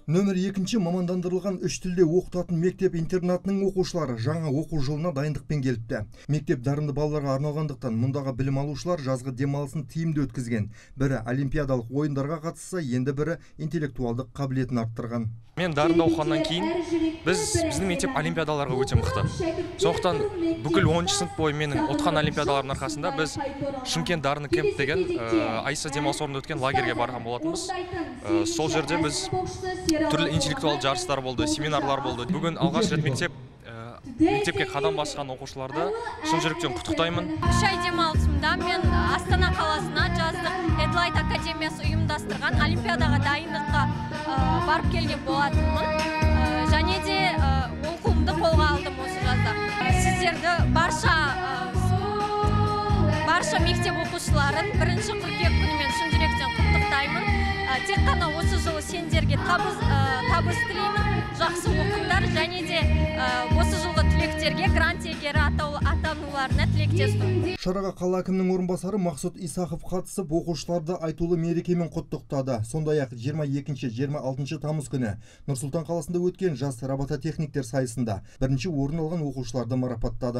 Нөмір 2 мамандандырылған 3 тілде оқытатын мектеп-интернатының оқушылары жаңа оқу жылына дайындықпен келіпті. Мектеп дарынды балаларға арналғандықтан мұндағы білім алушылар жазғы демалысын тиімді өткізген. Бірі олимпиадалық ойындарға қатысса, енді бірі интеллектуалдық қабілетін арттырған. Мен дарында оқығаннан кейін біздің мектеп олимпиадаларға өте мықты. Сондықтан бүкіл 10 сынып бойы менің отқан олимпиадалардың арқасында біз Шымкент дарыны кемп деген Айса демалыс орнында өткен лагерге барған болатынбыз. Сол жерде біз түрлі интеллектуалды жарыстар болды, семинарлар болды. Бүгін алғаш рет мектепке қадам басқан оқушыларды шын жүректен құттықтаймын. 3 ай демалысымда мен Астана қаласына жаздық Эдлайт академиясы ұйымдастырған олимпиадаға дайындыққа барып келген болатынмын. Және де оқуымды қолға алдым осы жазда. Сіздерді барша мектеп оқушыларын 1 қыркүйек күнімен шын жүректен құттықтаймын. Тек қана осы жылы сендерге табыс тілеймін, жақсы оқыңдар, және де осы жылғы түлектерге грант иегері атануларына тілектеспін. Шараға қала әкімінің орынбасары Мақсұт Исахов қатысып, оқушыларды айтулы мерекемен құттықтады. Сондай-ақ 22-26 тамыз күні Нұр-Сұлтан қаласында өткен жас робототехниктер сайысында 1-ші орын алған оқушыларды марапаттады.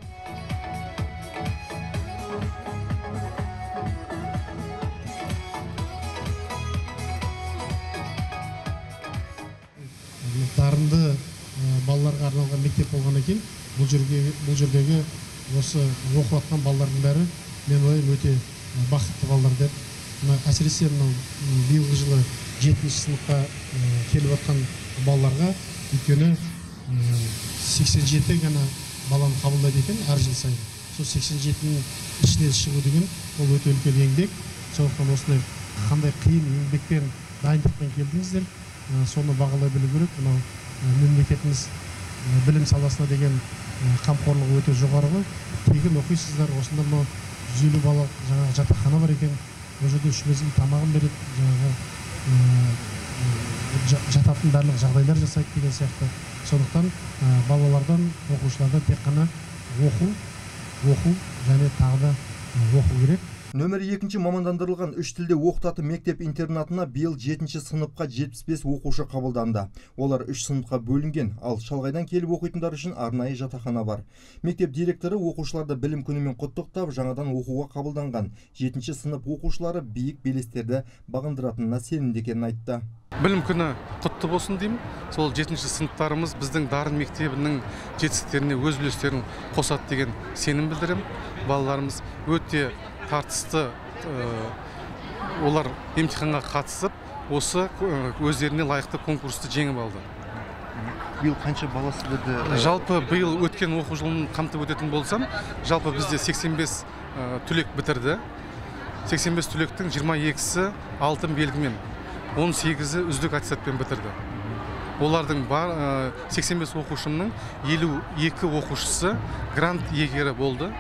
Дарынды балаларға арналған мектеп болғаннан кейін бұл жердегі осы оқып жатқан балалардың бәрі мен ойлаймын өте бақытты балалар деп. Әсіресе биылғы жылы 7-ші сыныпқа келіп жатқан балаларға, өйткені 87 ғана баланы қабылдайды екен әр жыл сайын. Сол 87-ның ішінен шығу деген ол өте үлкен еңбек. Сондықтан осындай қандай қиын еңбекпен дайындықпен келдіңіздер. Соны бағалай білу керек. Мынау мемлекетіміз білім саласына деген қамқорлығы өте жоғары. Тегін оқисыздар. Осында 150 бала жаңағы жатақхана бар екен. Ол жерде 3 мезгіл тамағын береді, жаңағы жататын барлық жағдайлар жасайды деген сияқты. Сондықтан балалардан, оқушылардан тек қана оқу және тағы да оқу керек. Нөмір 2 мамандандырылған 3 тілде оқытатын мектеп-интернатына биыл 7-ші сыныпқа 75 оқушы қабылданды. Олар 3 сыныпқа бөлінген, ал шалғайдан келіп оқитындар үшін арнайы жатақхана бар. Мектеп директоры оқушыларды білім күнімен құттықтап, жаңадан оқуға қабылданған 7-ші сынып оқушылары биік белестерді бағындыратынына сенімді екенін айтты. Білім күні құтты болсын деймін. Сол 7-ші сыныптарымыз біздің дарын мектебінің жетістіктеріне өз үлестерін қосады деген сенім білдіремін. Балаларымыз өте тартысты, олар емтиханға қатысып, осы өздеріне лайықты конкурсты жеңіп алды. Биыл қанша баласы деді? Жалпы биыл өткен оқу жылын қамтып өтетін болсам, жалпы бізде 85 түлек бітірді. 85 түлектің 22-сі алтын белгімен, 18-і үздік аттестатпен бітірді. Олардың 85 оқушымның 52 оқушысы грант иегері болды.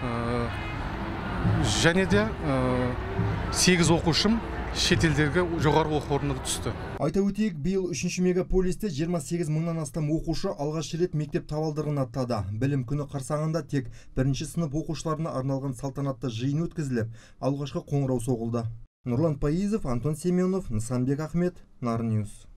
Және де 8 оқушым шетелдерге жоғарғы оқу орнына түсті. Айта өтейік, биыл 3-ші мегаполисте 28 мыңнан астам оқушы алғаш рет мектеп табалдырығын аттады. Білім күні қарсаңында тек 1-ші сынып оқушыларына арналған салтанатты жиын өткізіліп, алғашқы қоңырау соғылды. Нұрлан Пайызов, Антон Семенов, Нысанбек Ахмет, Нар Ньюс.